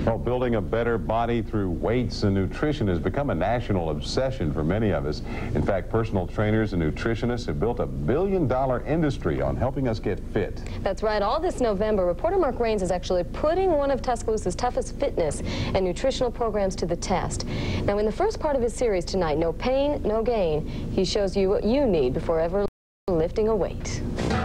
Well, building a better body through weights and nutrition has become a national obsession for many of us. In fact, personal trainers and nutritionists have built a billion-dollar industry on helping us get fit. That's right. All this November, reporter Mark Rains is actually putting one of Tuscaloosa's toughest fitness and nutritional programs to the test. Now, in the first part of his series tonight, No Pain, No Gain, he shows you what you need before ever lifting a weight.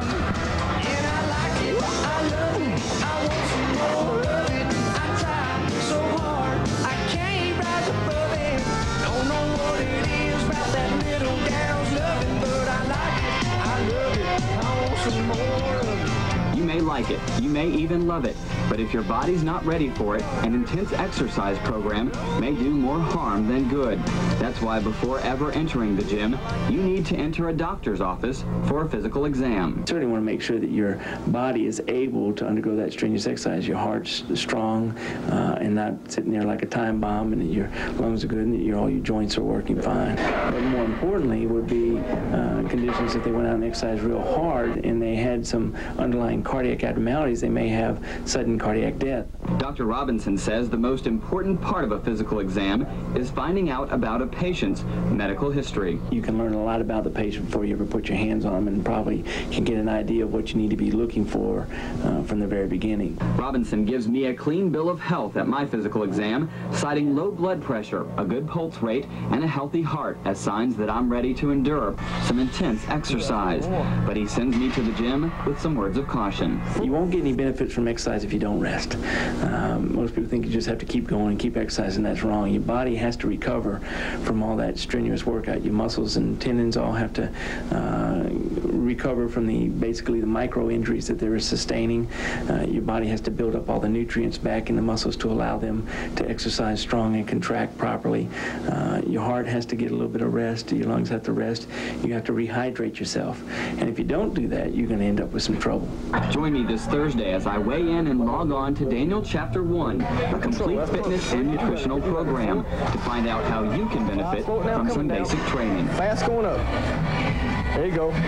You may like it, you may even love it, but if your body's not ready for it, an intense exercise program may do more harm than good. That's why before ever entering the gym, you need to enter a doctor's office for a physical exam. You certainly want to make sure that your body is able to undergo that strenuous exercise, your heart's strong and not sitting there like a time bomb, and that your lungs are good and that all your joints are working fine. But more importantly would be conditions if they went out and exercised real hard and they had some underlying cardiac abnormalities, they may have sudden cardiac death. Dr. Robinson says the most important part of a physical exam is finding out about a patient's medical history. You can learn a lot about the patient before you ever put your hands on them, and probably can get an idea of what you need to be looking for from the very beginning. Robinson gives me a clean bill of health at my physical exam, citing low blood pressure, a good pulse rate, and a healthy heart as signs that I'm ready to endure some intense exercise. But he sends me to the gym with some words of caution. You won't get any benefits from exercise if you don't rest. Most people think you just have to keep going and keep exercising. That's wrong. Your body has to recover from all that strenuous workout. Your muscles and tendons all have to recover from basically the micro injuries that they're sustaining. Your body has to build up all the nutrients back in the muscles to allow them to exercise strong and contract properly. Your heart has to get a little bit of rest. Your lungs have to rest. You have to rehydrate yourself. And if you don't do that, you're going to end up with some trouble. Join me this Thursday as I weigh in and log on to Daniel Chapter 1, a complete fitness and nutritional program, to find out how you can benefit from some basic training. Fast going up. There you go.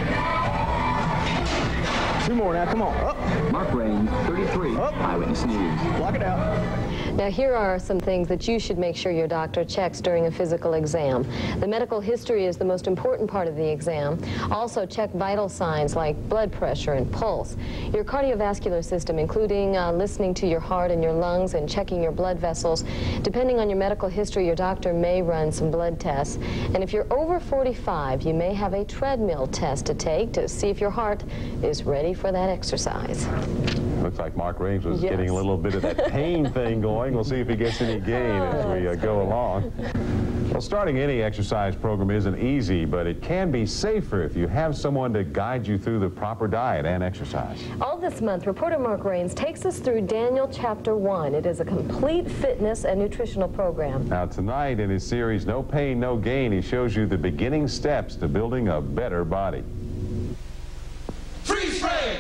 2 more now, come on. Up. Mark Rains, 33, up. Eyewitness News. Block it out. Now, here are some things that you should make sure your doctor checks during a physical exam. The medical history is the most important part of the exam. Also, check vital signs like blood pressure and pulse. Your cardiovascular system, including listening to your heart and your lungs and checking your blood vessels. Depending on your medical history, your doctor may run some blood tests. And if you're over 45, you may have a treadmill test to take to see if your heart is ready for that exercise. Looks like Mark Rains was getting a little bit of that pain thing going. We'll see if he gets any gain as we go along. Well, starting any exercise program isn't easy, but it can be safer if you have someone to guide you through the proper diet and exercise. All this month, reporter Mark Rains takes us through Daniel Chapter 1. It is a complete fitness and nutritional program. Now, tonight in his series, No Pain, No Gain, he shows you the beginning steps to building a better body. Freeze frame!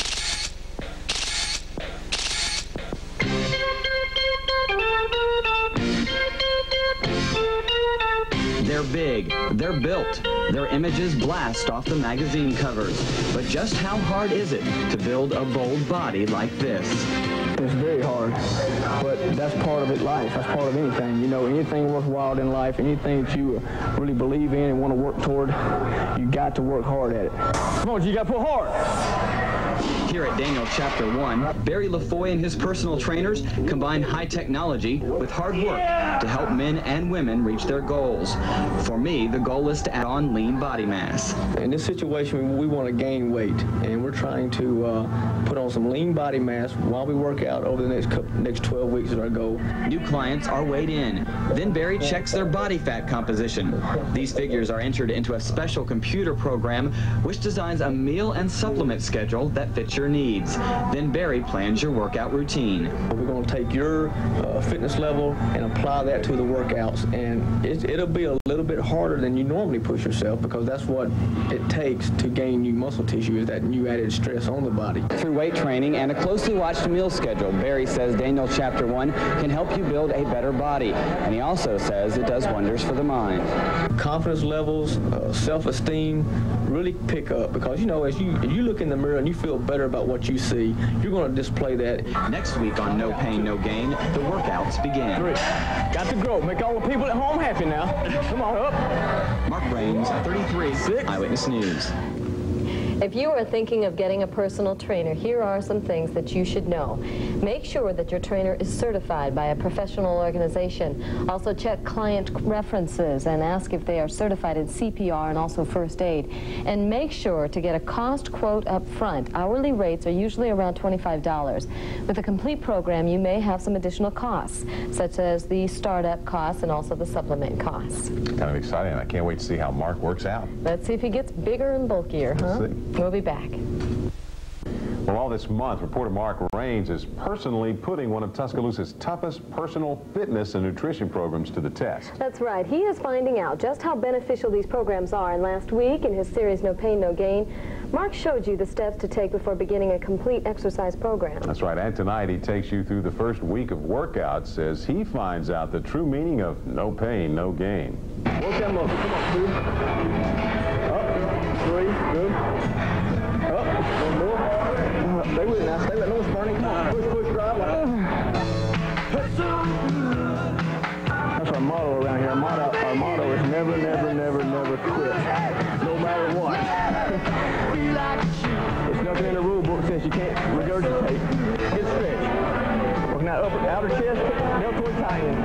They're big, they're built, their images blast off the magazine covers. But just how hard is it to build a bold body like this? It's very hard, but that's part of it, life. That's part of anything. You know, anything worthwhile in life, anything that you really believe in and want to work toward, you got to work hard at it. Come on, you got to pull hard. Here at Daniel Chapter 1, Barry Lafoy and his personal trainers combine high technology with hard work to help men and women reach their goals. For me, the goal is to add on lean body mass. In this situation, we want to gain weight, and we're trying to put on some lean body mass while we work out over the next 12 weeks is our goal. New clients are weighed in. Then Barry checks their body fat composition. These figures are entered into a special computer program which designs a meal and supplement schedule that fits your needs. Then Barry plans your workout routine. We're going to take your fitness level and apply that to the workouts, and it'll be a little bit harder than you normally push yourself, because that's what it takes to gain new muscle tissue, is that new added stress on the body. Through weight training and a closely watched meal schedule, Barry says Daniel Chapter 1 can help you build a better body. And he also says it does wonders for the mind. Confidence levels, self-esteem really pick up, because, you know, as you look in the mirror and you feel better about what you see. You're going to display that. Next week on No Pain, No Gain, the workouts begin. 3. Got to grow. Make all the people at home happy now. Come on, up. Mark Raines, 33, 6. Eyewitness News. If you are thinking of getting a personal trainer, here are some things that you should know. Make sure that your trainer is certified by a professional organization. Also check client references and ask if they are certified in CPR and also first aid. And make sure to get a cost quote up front. Hourly rates are usually around $25. With a complete program, you may have some additional costs, such as the startup costs and also the supplement costs. Kind of exciting. I can't wait to see how Mark works out. Let's see if he gets bigger and bulkier, huh? We'll be back. Well, all this month, reporter Mark Raines is personally putting one of Tuscaloosa's toughest personal fitness and nutrition programs to the test. That's right. He is finding out just how beneficial these programs are. And last week, in his series No Pain, No Gain, Mark showed you the steps to take before beginning a complete exercise program. That's right. And tonight, he takes you through the first week of workouts as he finds out the true meaning of no pain, no gain. Work that muscle. Come on, 2. Up. 3. Good. Up. One more. Stay with it now. Stay with it. No spurning. Come on. Push, push, drive. That's our motto around here. Our motto is never, never, never, never quit. No matter what. There's nothing in the rule book that says you can't regurgitate. Get stretched. Working that upper outer chest, deltoid tie in.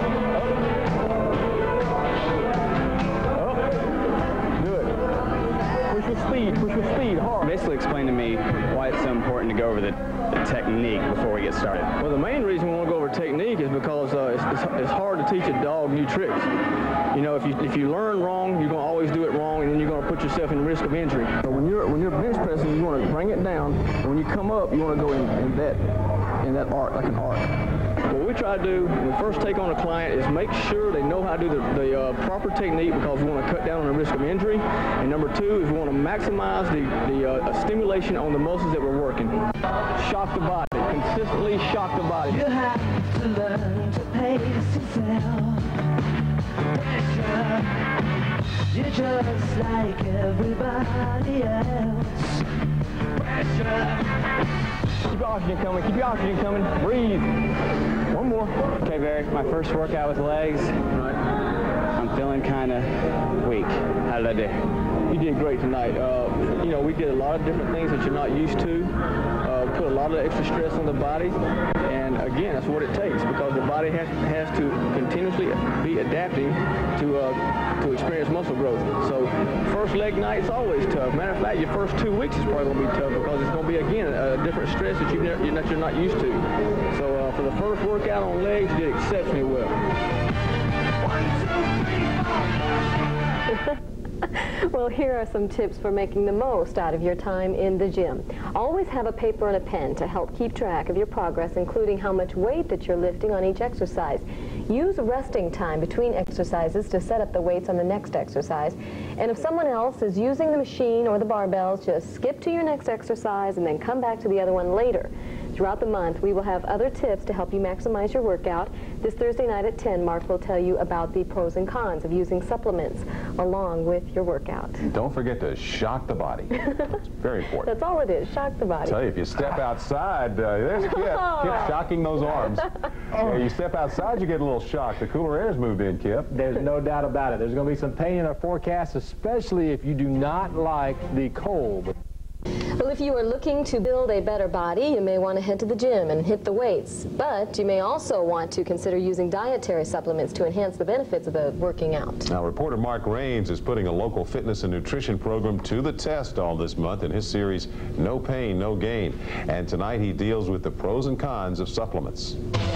Up. Up. Good. Push with speed, hard. Basically explain to me why it's so important to go over the technique before we get started. Well, the main reason we want to go over technique is because it's hard to teach a dog new tricks. You know, if you learn wrong, you're going to always do it wrong, and then you're going to put yourself in risk of injury. So when you're bench pressing, you want to bring it down, and when you come up, you want to go in that arc, like an arc. What we try to do when we first take on a client is make sure they know how to do the proper technique, because we want to cut down on the risk of injury. And number 2 is we want to maximize the stimulation on the muscles that we're working. Shock the body. Consistently shock the body. You have to learn to pace yourself. Pressure. You're just like everybody else. Pressure. Keep your oxygen coming. Keep your oxygen coming. Breathe. One more. Okay, Barry, my first workout with legs. Right. I'm feeling kind of weak. How did I do? You did great tonight. You know, we did a lot of different things that you're not used to. Put a lot of extra stress on the body. And again, that's what it takes, because the body has to continuously be adapting to experience muscle growth. So first leg night's always tough. Matter of fact, your first 2 weeks is probably going to be tough, because it's going to be, again, a different stress that you're not used to. So for the first workout on legs, you did exceptionally well. 1, 2, 3, 4. Well, here are some tips for making the most out of your time in the gym. Always have a paper and a pen to help keep track of your progress, including how much weight that you're lifting on each exercise. Use resting time between exercises to set up the weights on the next exercise. And if someone else is using the machine or the barbells, just skip to your next exercise and then come back to the other one later. Throughout the month, we will have other tips to help you maximize your workout. This Thursday night at 10, Mark will tell you about the pros and cons of using supplements along with your workout. Don't forget to shock the body. It's very important. That's all it is, shock the body. I tell you, if you step outside, there's Kip shocking those arms. You step outside, you get a little shock. The cooler air's moved in, Kip. There's no doubt about it. There's going to be some pain in our forecast, especially if you do not like the cold. Well, if you are looking to build a better body, you may want to head to the gym and hit the weights. But you may also want to consider using dietary supplements to enhance the benefits of the working out. Now, reporter Mark Raines is putting a local fitness and nutrition program to the test all this month in his series, No Pain, No Gain. And tonight he deals with the pros and cons of supplements.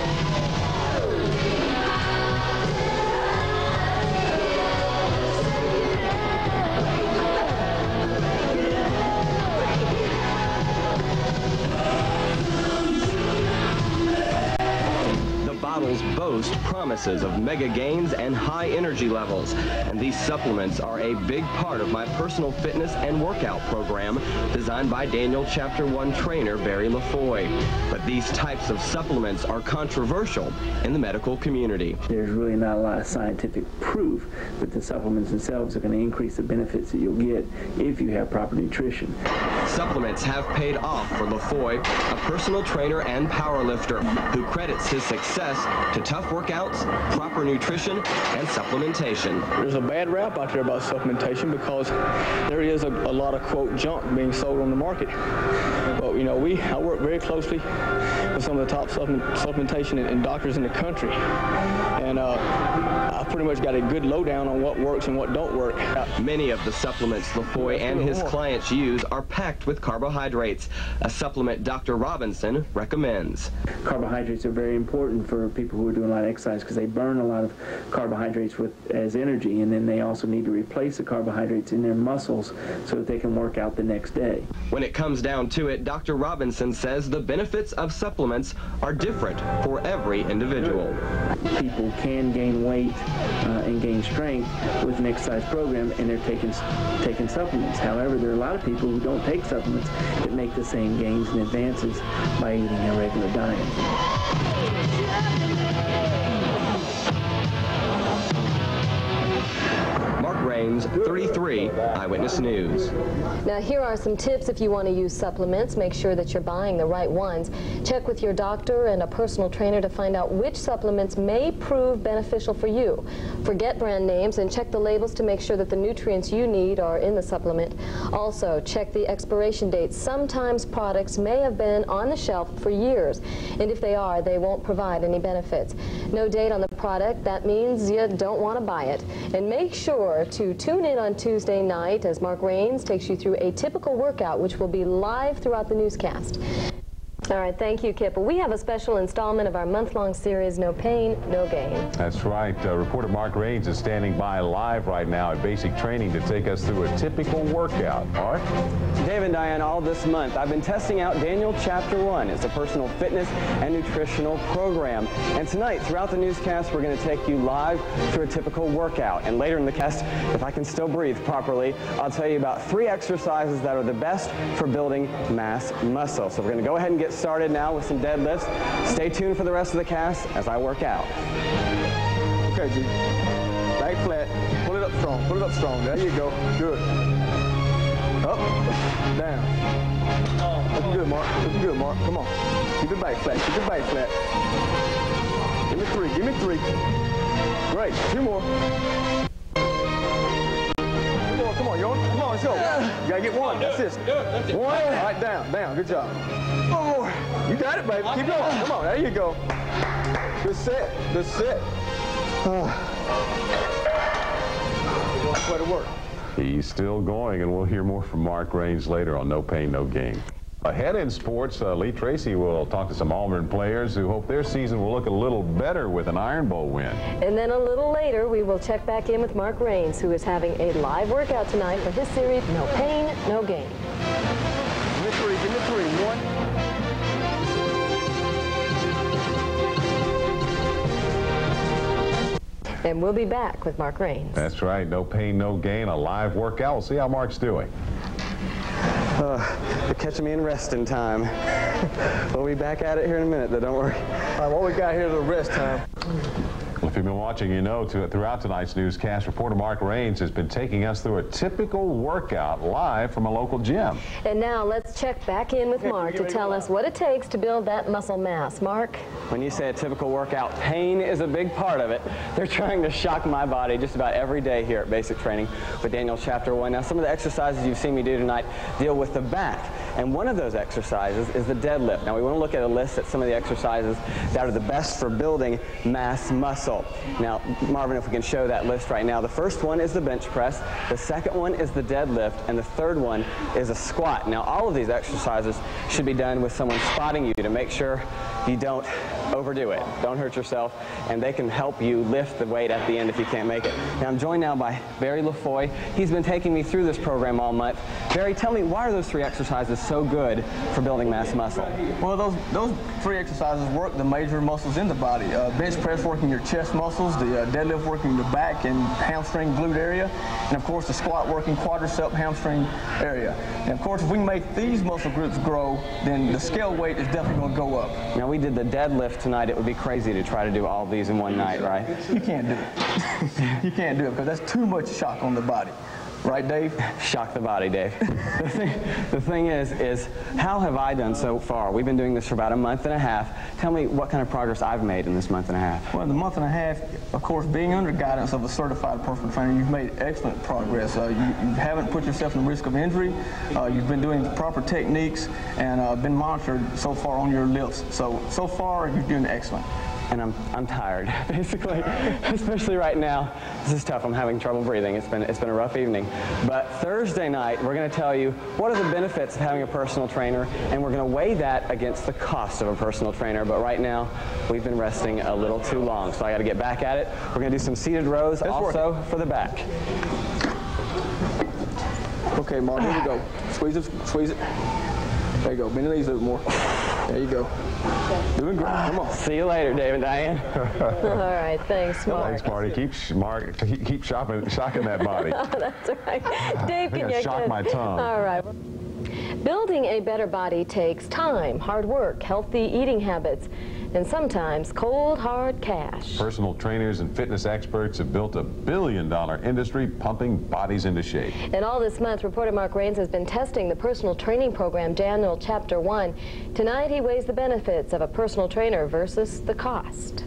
Boast promises of mega gains and high energy levels, and these supplements are a big part of my personal fitness and workout program designed by Daniel Chapter 1 trainer Barry Lafoy. But these types of supplements are controversial in the medical community. There's really not a lot of scientific proof that the supplements themselves are going to increase the benefits that you'll get if you have proper nutrition. Supplements have paid off for Lafoy, a personal trainer and power lifter who credits his success to tough workouts, proper nutrition, and supplementation. There's a bad rap out there about supplementation because there is a lot of, quote, junk being sold on the market. But, you know, I work very closely with some of the top supplementation and doctors in the country. And I've pretty much got a good lowdown on what works and what don't work. Many of the supplements Lafoy and his clients use are packed with carbohydrates, a supplement Dr. Robinson recommends. Carbohydrates are very important for people who are doing a lot of exercise because they burn a lot of carbohydrates as energy, and then they also need to replace the carbohydrates in their muscles so that they can work out the next day. When it comes down to it, Dr. Robinson says the benefits of supplements are different for every individual. People can gain weight and gain strength with an exercise program, and they're taking supplements. However, there are a lot of people who don't take supplements that make the same gains and advances by eating a regular diet. Rains, 33 Eyewitness News. Now here are some tips if you want to use supplements. Make sure that you're buying the right ones. Check with your doctor and a personal trainer to find out which supplements may prove beneficial for you. Forget brand names and check the labels to make sure that the nutrients you need are in the supplement. Also, check the expiration dates. Sometimes products may have been on the shelf for years, and if they are, they won't provide any benefits. No date on the product, that means you don't want to buy it. And make sure to tune in on Tuesday night as Mark Rains takes you through a typical workout, which will be live throughout the newscast. All right, thank you, Kip. Well, we have a special installment of our month-long series, No Pain, No Gain. That's right. Reporter Mark Rains is standing by live right now at Basic Training to take us through a typical workout. Mark? Dave and Diane, all this month, I've been testing out Daniel Chapter 1. It's a personal fitness and nutritional program. And tonight, throughout the newscast, we're going to take you live through a typical workout. And later in the cast, if I can still breathe properly, I'll tell you about 3 exercises that are the best for building mass muscle. So we're going to go ahead and get started now with some deadlifts. Stay tuned for the rest of the cast as I work out. Okay, G. Back flat. Pull it up strong. Pull it up strong. There you go. Good. Up. Down. That's good, Mark. That's good, Mark. Come on. Keep it back flat. Keep it back flat. Give me 3. Give me 3. Great. 2 more. Come on, York. Come on, let's go. You gotta get 1. That's it. 1. All right, down. Down. Good job. Oh, you got it, baby. Keep going. Come on. There you go. Good set. Good set. Way to work. He's still going, and we'll hear more from Mark Rains later on No Pain, No Gain. Ahead in sports, Lee Tracy will talk to some Auburn players who hope their season will look a little better with an Iron Bowl win. And then a little later, we will check back in with Mark Rains, who is having a live workout tonight for his series, No Pain, No Gain. Give me 3. Give me 3. 1. And we'll be back with Mark Rains. That's right. No pain, no gain. A live workout. We'll see how Mark's doing. They're catching me in resting time. We'll be back at it here in a minute, though. Don't worry. All right, what we got here is a rest time. Well, if you've been watching, you know throughout tonight's newscast, reporter Mark Rains has been taking us through a typical workout live from a local gym. And now let's check back in with Mark to tell us what it takes to build that muscle mass. Mark? When you say a typical workout, pain is a big part of it. They're trying to shock my body just about every day here at Basic Training with Daniel Chapter 1. Now, some of the exercises you've seen me do tonight deal with the back. And one of those exercises is the deadlift. Now, we want to look at a list at some of the exercises that are the best for building mass muscle. Now, Marvin, if we can show that list right now. The first one is the bench press. The second one is the deadlift. And the third one is a squat. Now, all of these exercises should be done with someone spotting you to make sure you don't overdo it. Don't hurt yourself. And they can help you lift the weight at the end if you can't make it. Now, I'm joined now by Barry Lafoy. He's been taking me through this program all month. Barry, tell me, why are those 3 exercises so good for building mass muscle? Well, those 3 exercises work the major muscles in the body. Bench press working your chest muscles, the deadlift working the back and hamstring glute area, and of course the squat working quadricep hamstring area. And of course, if we make these muscle groups grow, then the scale weight is definitely going to go up. Now, we did the deadlift tonight. It would be crazy to try to do all these in one night, right? You can't do it. You can't do it because that's too much shock on the body. Right, Dave? Shock the body, Dave. The thing is how have I done so far? We've been doing this for about a month and a half. Tell me what kind of progress I've made in this month and a half. Well, in the month and a half, of course, being under guidance of a certified personal trainer, you've made excellent progress. You haven't put yourself in risk of injury. You've been doing the proper techniques and been monitored so far on your lifts. So far, you're doing excellent. And I'm tired, basically, especially right now. This is tough. I'm having trouble breathing. It's been a rough evening. But Thursday night, we're going to tell you what are the benefits of having a personal trainer, and we're going to weigh that against the cost of a personal trainer. But right now, we've been resting a little too long, so I got to get back at it. We're going to do some seated rows also for the back. Okay, Mark, here we go. Squeeze it, squeeze it. There you go. Bend the knees a little more. There you go. Doing great. Come on. See you later, Dave and Diane. All right. Thanks, Mark. Thanks, Marty. Keep shocking that body. That's right. Dave, can you shock my tongue? All right. Building a better body takes time, hard work, healthy eating habits, and sometimes cold, hard cash. Personal trainers and fitness experts have built a billion-dollar industry pumping bodies into shape. And all this month, reporter Mark Rains has been testing the personal training program, Daniel Chapter 1. Tonight, he weighs the benefits of a personal trainer versus the cost.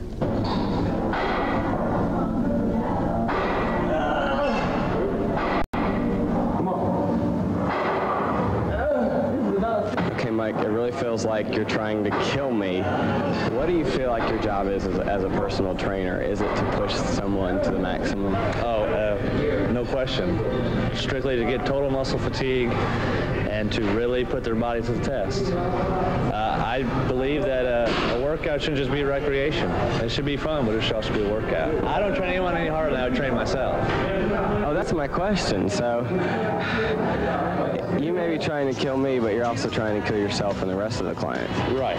Mike, it really feels like you're trying to kill me. What do you feel like your job is as a personal trainer? Is it to push someone to the maximum? Oh, no question. Strictly to get total muscle fatigue and to really put their body to the test. I believe that a workout shouldn't just be recreation. It should be fun, but it should also be a workout. I don't train anyone any harder than I would train myself. Oh, that's my question. So you may be trying to kill me, but you're also trying to kill yourself and the rest of the clients. Right.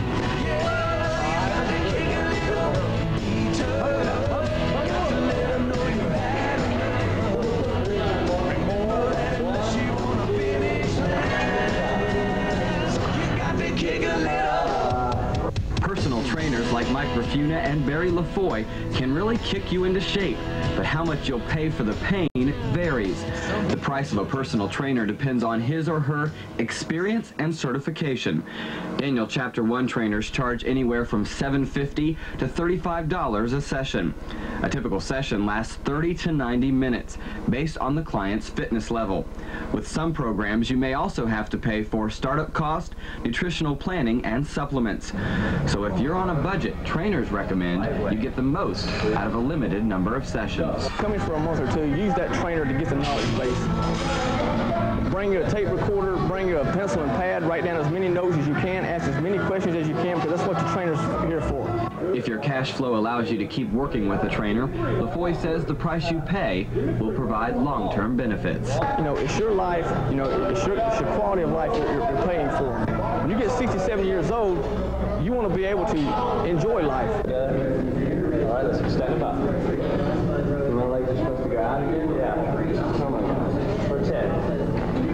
Personal trainers like Mike Rafuna and Barry Lafoy can really kick you into shape, but how much you'll pay for the pain varies. The price of a personal trainer depends on his or her experience and certification. Daniel Chapter 1 trainers charge anywhere from $7.50 to $35 a session. A typical session lasts 30 to 90 minutes, based on the client's fitness level. With some programs, you may also have to pay for startup cost, nutritional planning, and supplements. So if you're on a budget, trainers recommend you get the most out of a limited number of sessions. Come in for a month or two, use that trainer to get the knowledge base. Bring you a tape recorder, bring you a pencil and pad, write down as many notes as you can, ask as many questions as you can, because that's what the trainer's here for. If your cash flow allows you to keep working with a trainer, Lafoy says the price you pay will provide long-term benefits. You know, it's your life, you know, it's your quality of life you're paying for. When you get 67 years old, you want to be able to enjoy life. All right, let's extend them up. My legs are supposed to go out again? Yeah. Oh my God. For 10.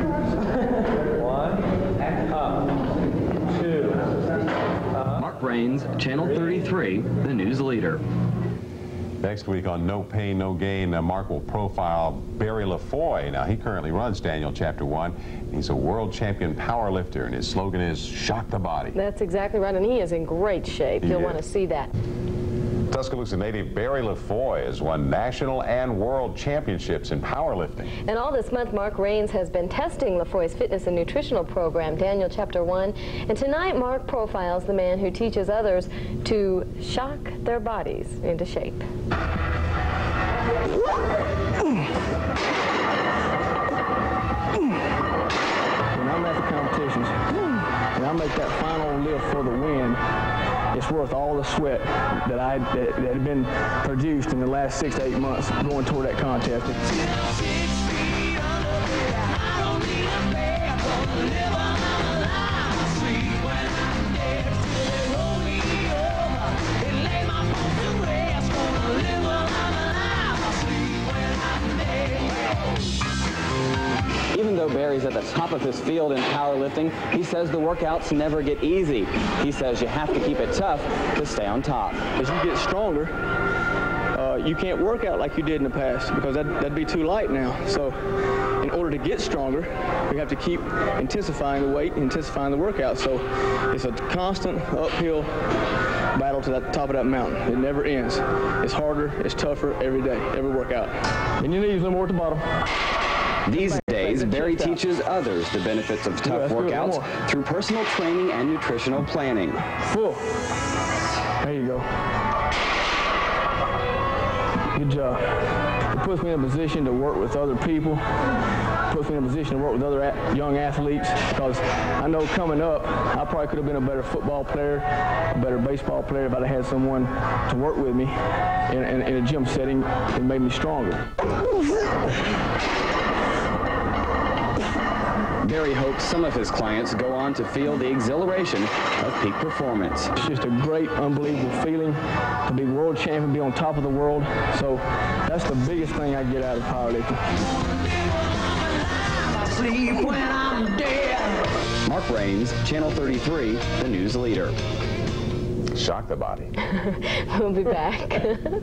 1, up, 2, up. Mark Rains, Channel 33, the news leader. Next week on No Pain, No Gain, Mark will profile Barry Lafoy. Now, he currently runs Daniel Chapter 1. He's a world champion power lifter, and his slogan is, shock the body. That's exactly right, and he is in great shape. You'll want to see that. Tuscaloosa native Barry Lafoy has won national and world championships in powerlifting. And all this month, Mark Rains has been testing Lafoy's fitness and nutritional program, Daniel Chapter 1. And tonight, Mark profiles the man who teaches others to shock their bodies into shape. When I'm at the competitions, and I make that final lift for the win, it's worth all the sweat that had been produced in the last 6 to 8 months going toward that contest. Even though Barry's at the top of his field in powerlifting, he says the workouts never get easy. He says you have to keep it tough to stay on top. As you get stronger, you can't work out like you did in the past because that'd be too light now. So in order to get stronger, we have to keep intensifying the weight, intensifying the workout. So it's a constant uphill battle to the top of that mountain. It never ends. It's harder, it's tougher every day, every workout. And your knees a little more at the bottom. These days, Barry teaches others the benefits of tough workouts through personal training and nutritional planning. Full. There you go. Good job. It puts me in a position to work with other people. It puts me in a position to work with other young athletes because I know coming up, I probably could have been a better football player, a better baseball player if I'd have had someone to work with me in a gym setting that made me stronger. Barry hopes some of his clients go on to feel the exhilaration of peak performance. It's just a great, unbelievable feeling to be world champion, be on top of the world. So that's the biggest thing I get out of powerlifting. Mark Raines, Channel 33, the news leader. Shock the body. We'll be back.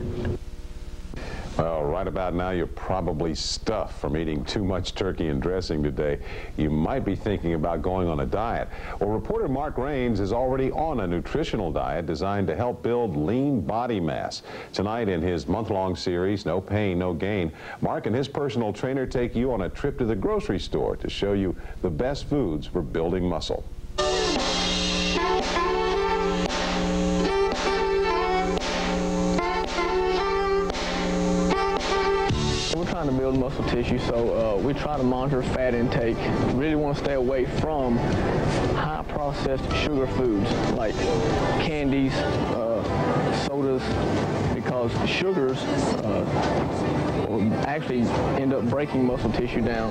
Well, right about now, you're probably stuffed from eating too much turkey and dressing today. You might be thinking about going on a diet. Well, reporter Mark Raines is already on a nutritional diet designed to help build lean body mass. Tonight in his month-long series, No Pain, No Gain, Mark and his personal trainer take you on a trip to the grocery store to show you the best foods for building muscle. To build muscle tissue, so we try to monitor fat intake. We really want to stay away from high processed sugar foods like candies, sodas, because sugars will actually end up breaking muscle tissue down.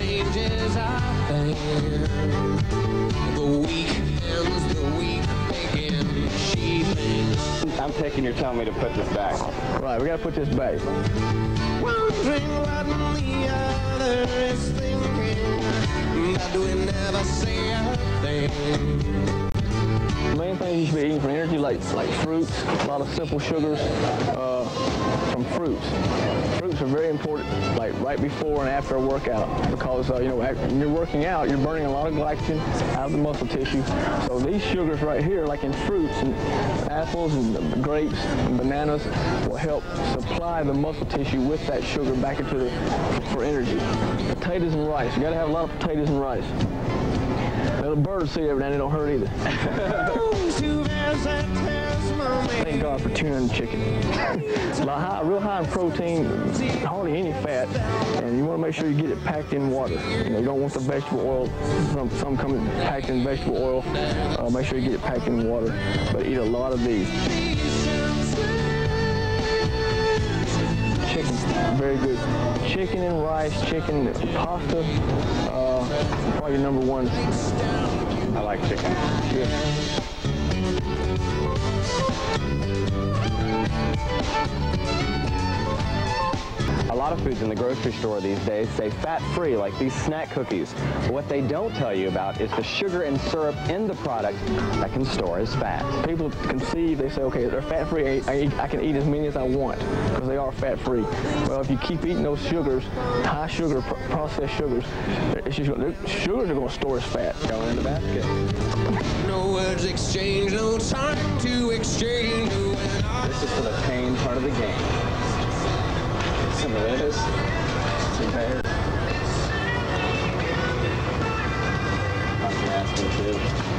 I'm taking your telling me to put this back. Right, we got to put this back. Wondering what the other is thinking, but we never say a thing. The main thing you should be eating for energy, like fruits, a lot of simple sugars from fruits. Fruits are very important, like right before and after a workout, because you know, when you're working out, you're burning a lot of glycogen out of the muscle tissue. So these sugars right here, like in fruits and apples and grapes and bananas, will help supply the muscle tissue with that sugar back into for energy. Potatoes and rice. You got to have a lot of potatoes and rice. Little bird seed every now and then don't hurt either. Thank God for tuna and chicken. Real high in protein, hardly any fat, and you want to make sure you get it packed in water. You know, you don't want the vegetable oil. Some come packed in vegetable oil. Make sure you get it packed in water, but eat a lot of these. Chicken, very good. Chicken and rice, chicken, pasta, probably your number one. I like chicken. Good. A lot of foods in the grocery store these days say fat-free, like these snack cookies. But what they don't tell you about is the sugar and syrup in the product that can store as fat. People conceive, they say, okay, they're fat-free, I can eat as many as I want, because they are fat-free. Well, if you keep eating those sugars, high sugar, processed sugars, sugars are going to store as fat. Going in the basket. No words exchanged, no time to exchange. This is for the pain part of the game. Some of this, some there. Not nasty too.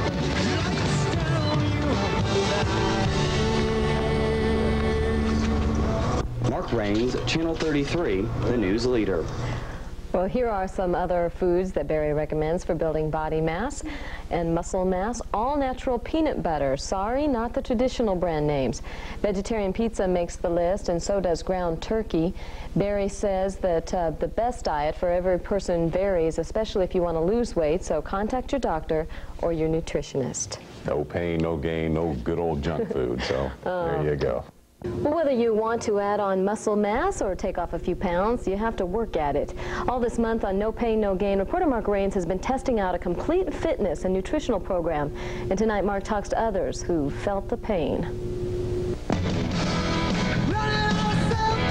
Mark Raines, Channel 33, the news leader. Well, here are some other foods that Barry recommends for building body mass and muscle mass. All-natural peanut butter. Sorry, not the traditional brand names. Vegetarian pizza makes the list, and so does ground turkey. Barry says that the best diet for every person varies, especially if you want to lose weight, so contact your doctor or your nutritionist. No pain, no gain, no good old junk food, so there you go. Well, whether you want to add on muscle mass or take off a few pounds, you have to work at it. All this month on No Pain, No Gain, reporter Mark Raines has been testing out a complete fitness and nutritional program. And tonight, Mark talks to others who felt the pain. Running ourselves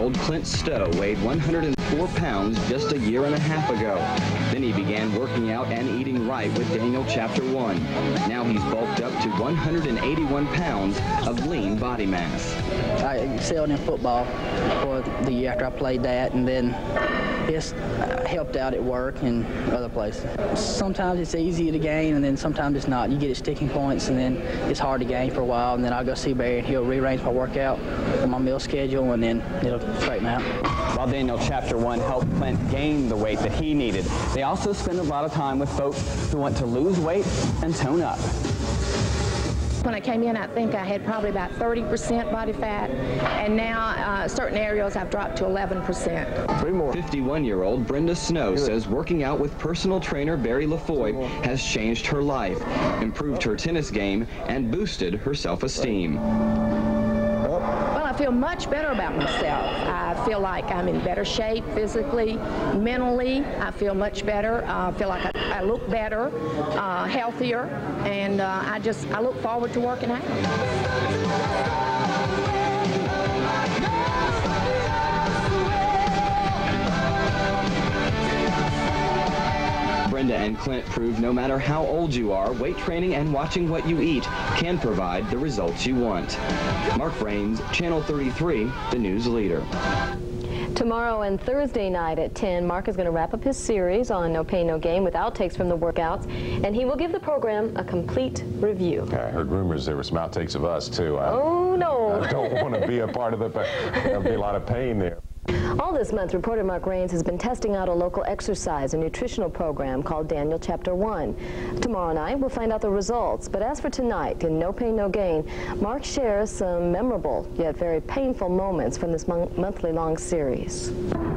17-year-old Clint Stowe weighed 104 pounds just a year and a half ago. Then he began working out and eating right with Daniel Chapter 1. Now he's bulked up to 181 pounds of lean body mass. I excelled in football for the year after I played that, and then it's helped out at work and other places. Sometimes it's easy to gain, and then sometimes it's not. You get at sticking points, and then it's hard to gain for a while, and then I'll go see Barry, and he'll rearrange my workout on my meal schedule, and then it'll straighten out. While Daniel Chapter 1 helped Clint gain the weight that he needed, they also spend a lot of time with folks who want to lose weight and tone up. When I came in, I think I had probably about 30% body fat, and now certain areas I've dropped to 11%. 3 more. 51-year-old Brenda Snow says working out with personal trainer Barry Lafoy has changed her life, improved her tennis game, and boosted her self-esteem. Well, I feel much better about myself. I feel like I'm in better shape physically, mentally. I feel much better. I feel like I look better, healthier, and I look forward to working out. Brenda and Clint prove no matter how old you are, weight training and watching what you eat can provide the results you want. Mark Raines, Channel 33, the news leader. Tomorrow and Thursday night at 10, Mark is going to wrap up his series on No Pain, No Gain with outtakes from the workouts, and he will give the program a complete review. I heard rumors there were some outtakes of us, too. Oh, no. I don't want to be a part of the pain. There'll be a lot of pain there. All this month, reporter Mark Raines has been testing out a local exercise and nutritional program called Daniel Chapter 1. Tomorrow night, we'll find out the results. But as for tonight, in No Pain, No Gain, Mark shares some memorable yet very painful moments from this monthly-long series.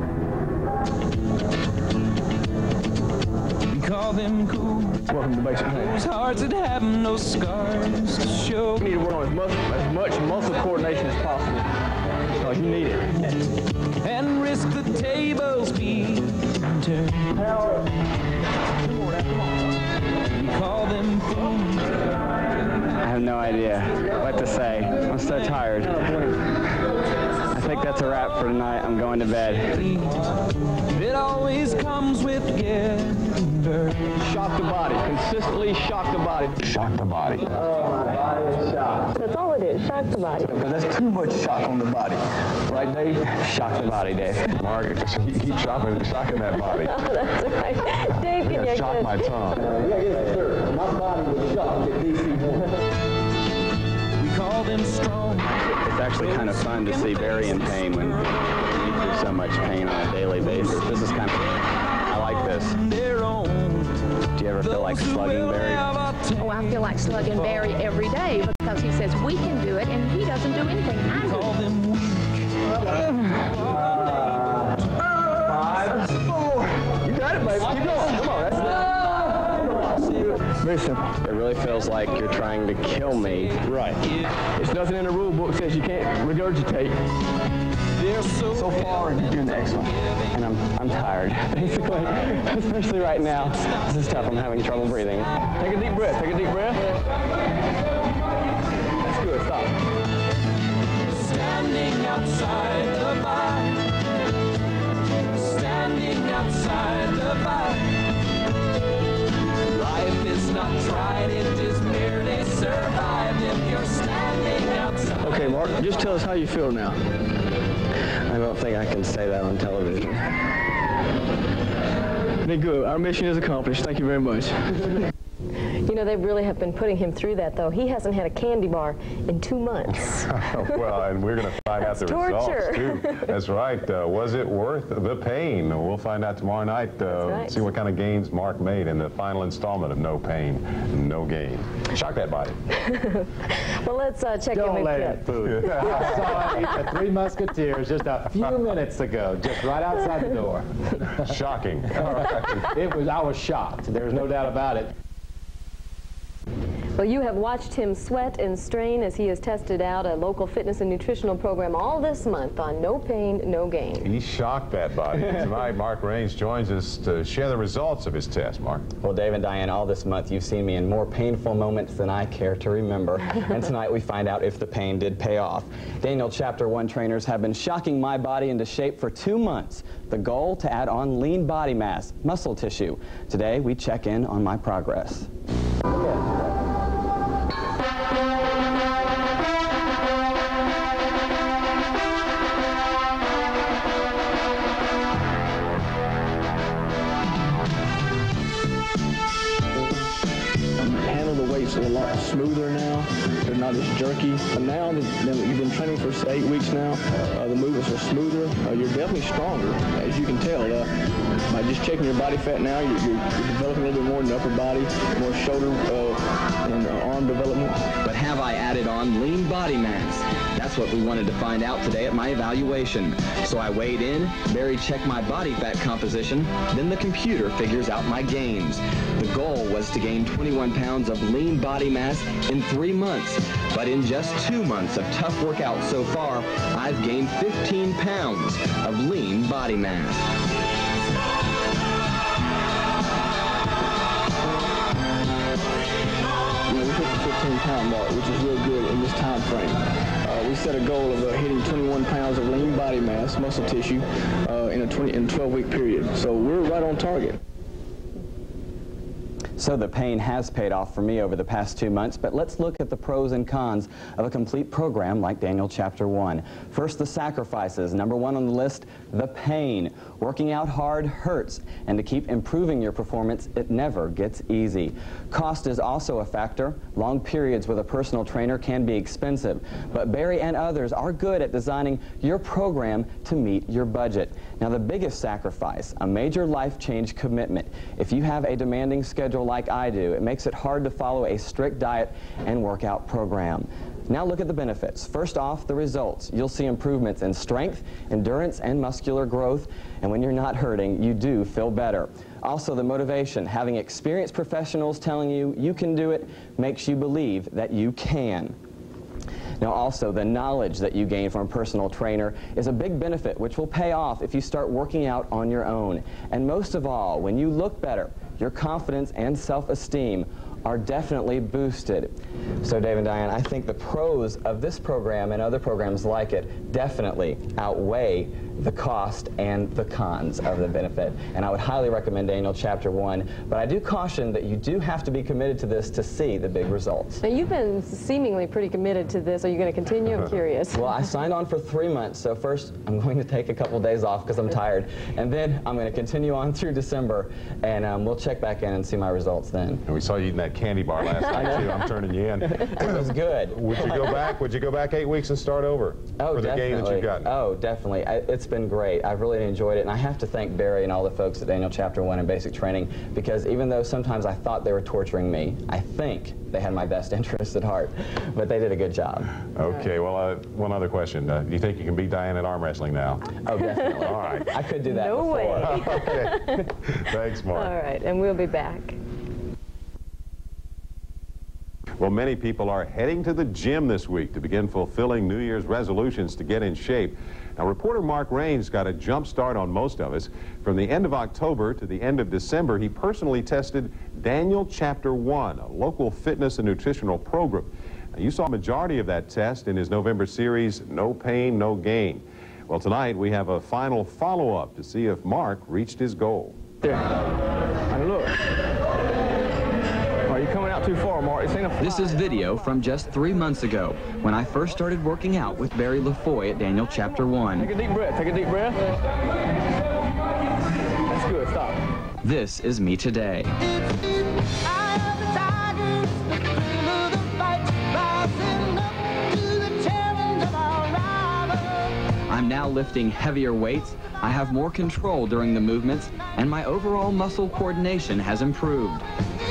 Call them cool. Welcome to Basic Pain. Those hearts that have no scars to show. You need to work on as much muscle coordination as possible. Because you need it. And risk the tables being turned. We call them fools. I have no idea what to say. I'm so tired. I think that's a wrap for tonight. I'm going to bed. It always comes with getting burned. Shock the body. Consistently shock the body. Shock the body. Body is shocked. That's all it is, shock the body. Because that's too much shock on the body. Right, Dave? Shock the body, Dave. Mark, you keep shocking that body. Oh, that's right. Dave, can you shock my tongue. My body was shocked at DC1. We call them strong. It's actually kind of fun to see Barry in pain when he through so much pain on a daily basis. This is kind of, I like this. Do you ever feel like slugging Barry? Oh, I feel like slugging Barry every day because he says we can do it and he doesn't do anything. I do. 5, 4. You got it, baby. Keep going. Come on. That's it. Very simple. It really feels like you're trying to kill me. Right. It's nothing in the rule book says you can't regurgitate. So far, you're doing excellent. And I'm tired, basically. Especially right now. This is tough. I'm having trouble breathing. Take a deep breath. Take a deep breath. That's good. Stop. Standing outside the bar. Standing outside the bar. Life is not tried, it is merely survived if you're standing outside. Okay, Mark, just tell us how you feel now. I don't think I can say that on television. Very good. Our mission is accomplished. Thank you very much. You know, they really have been putting him through that, though. He hasn't had a candy bar in 2 months. Well, and we're going to find out the results, too. That's right. Was it worth the pain? We'll find out tomorrow night. See what kind of gains Mark made in the final installment of No Pain, No Gain. Shock that body. Well, let's check in with Don't let it food. I saw it at Three Musketeers just a few minutes ago, just right outside the door. Shocking. I was shocked. There's no doubt about it. Well, you have watched him sweat and strain as he has tested out a local fitness and nutritional program all this month on No Pain, No Gain. He shocked that body. Tonight, Mark Raines joins us to share the results of his test. Mark. Well, Dave and Diane, all this month you've seen me in more painful moments than I care to remember. And tonight we find out if the pain did pay off. Daniel Chapter 1 trainers have been shocking my body into shape for 2 months. The goal, to add on lean body mass, muscle tissue. Today we check in on my progress. A lot smoother now. They're not as jerky. And now that you've been training for 8 weeks now, the movements are smoother. You're definitely stronger, as you can tell. By just checking your body fat now, you're developing a little bit more in the upper body, more shoulder and arm development. But have I added on lean body mass? That's what we wanted to find out today at my evaluation. So I weighed in, Barry checked my body fat composition, then the computer figures out my gains. The goal was to gain 21 pounds of lean body mass in 3 months. But in just 2 months of tough workouts so far, I've gained 15 pounds of lean body mass. We hit the 15-pound mark, which is real good in this time frame. We set a goal of hitting 21 pounds of lean body mass, muscle tissue, in a 12-week period. So we're right on target. So the pain has paid off for me over the past 2 months, but let's look at the pros and cons of a complete program like Daniel Chapter 1. First, the sacrifices. Number 1 on the list, the pain. Working out hard hurts, and to keep improving your performance, it never gets easy. Cost is also a factor. Long periods with a personal trainer can be expensive, but Barry and others are good at designing your program to meet your budget. Now, the biggest sacrifice, a major life change commitment. If you have a demanding schedule like I do, it makes it hard to follow a strict diet and workout program. Now look at the benefits. First off, the results. You'll see improvements in strength, endurance, and muscular growth, and when you're not hurting, you do feel better. Also, the motivation. Having experienced professionals telling you you can do it makes you believe that you can. Now also, the knowledge that you gain from a personal trainer is a big benefit, which will pay off if you start working out on your own. And most of all, when you look better, your confidence and self-esteem are definitely boosted. So Dave and Diane, I think the pros of this program and other programs like it definitely outweigh the cost and the cons of the benefit. And I would highly recommend Daniel Chapter 1, but I do caution that you do have to be committed to this to see the big results. Now, you've been seemingly pretty committed to this. Are you going to continue? I'm curious. Well, I signed on for 3 months, so first I'm going to take a couple days off because I'm tired, and then I'm going to continue on through December, and we'll check back in and see my results then. And we saw you eating that candy bar last night, too. I'm turning you in. It was good. Would you go back? Would you go back 8 weeks and start over? Oh, for the definitely. gain that you've gotten? Oh, definitely. It's been great. I've really enjoyed it, and I have to thank Barry and all the folks at Daniel Chapter 1 and Basic Training, because even though sometimes I thought they were torturing me, I think they had my best interest at heart, but they did a good job. Okay, well, one other question. Do you think you can beat Diane at arm wrestling now? Oh, definitely. All right. I could do that No before. way. Okay. Thanks, Mark. All right, and we'll be back. Well, many people are heading to the gym this week to begin fulfilling New Year's resolutions to get in shape. Now, reporter Mark Raines got a jump start on most of us. From the end of October to the end of December, he personally tested Daniel Chapter 1, a local fitness and nutritional program. Now, you saw a majority of that test in his November series, No Pain, No Gain. Well, tonight we have a final follow-up to see if Mark reached his goal. There. And look. Are you coming out too far, Mark? This is video from just 3 months ago when I first started working out with Barry Lafoy at Daniel Chapter 1. Take a deep breath. Take a deep breath. That's good. Stop. This is me today. I'm now lifting heavier weights, I have more control during the movements, and my overall muscle coordination has improved.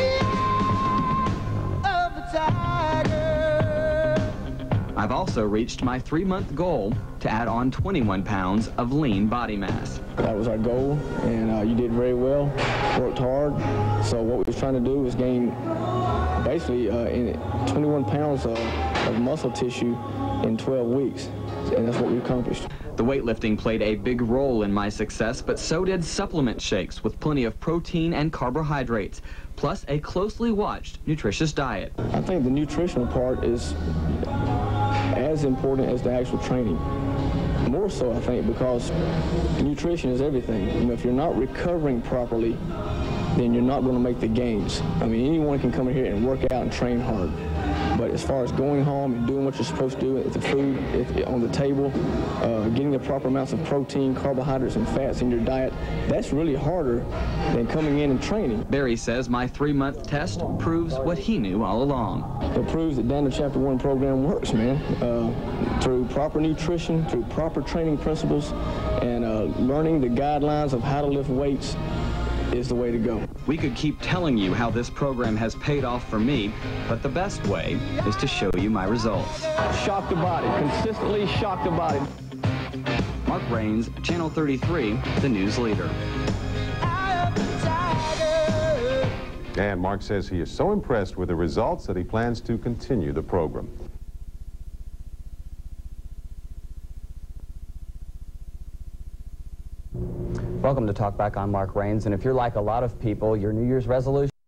I've also reached my 3-month goal to add on 21 pounds of lean body mass. That was our goal, and you did very well, worked hard. So what we were trying to do was gain about basically in 21 pounds of muscle tissue in 12 weeks, and that's what we accomplished. The weightlifting played a big role in my success, but so did supplement shakes with plenty of protein and carbohydrates, plus a closely watched, nutritious diet. I think the nutritional part is as important as the actual training. More so, I think, because nutrition is everything. You know, if you're not recovering properly, then you're not going to make the gains. I mean, anyone can come in here and work out and train hard. But as far as going home and doing what you're supposed to do with the food on the table, getting the proper amounts of protein, carbohydrates, and fats in your diet, that's really harder than coming in and training. Barry says my 3-month test proves what he knew all along. It proves that Daniel Chapter 1 program works, man. Through proper nutrition, through proper training principles, and learning the guidelines of how to lift weights is the way to go. We could keep telling you how this program has paid off for me, but the best way is to show you my results. Shock the body, consistently shock the body. Mark Raines, Channel 33, the news leader. And Mark says he is so impressed with the results that he plans to continue the program. Welcome to Talk Back. I'm Mark Raines, and if you're like a lot of people, your New Year's resolution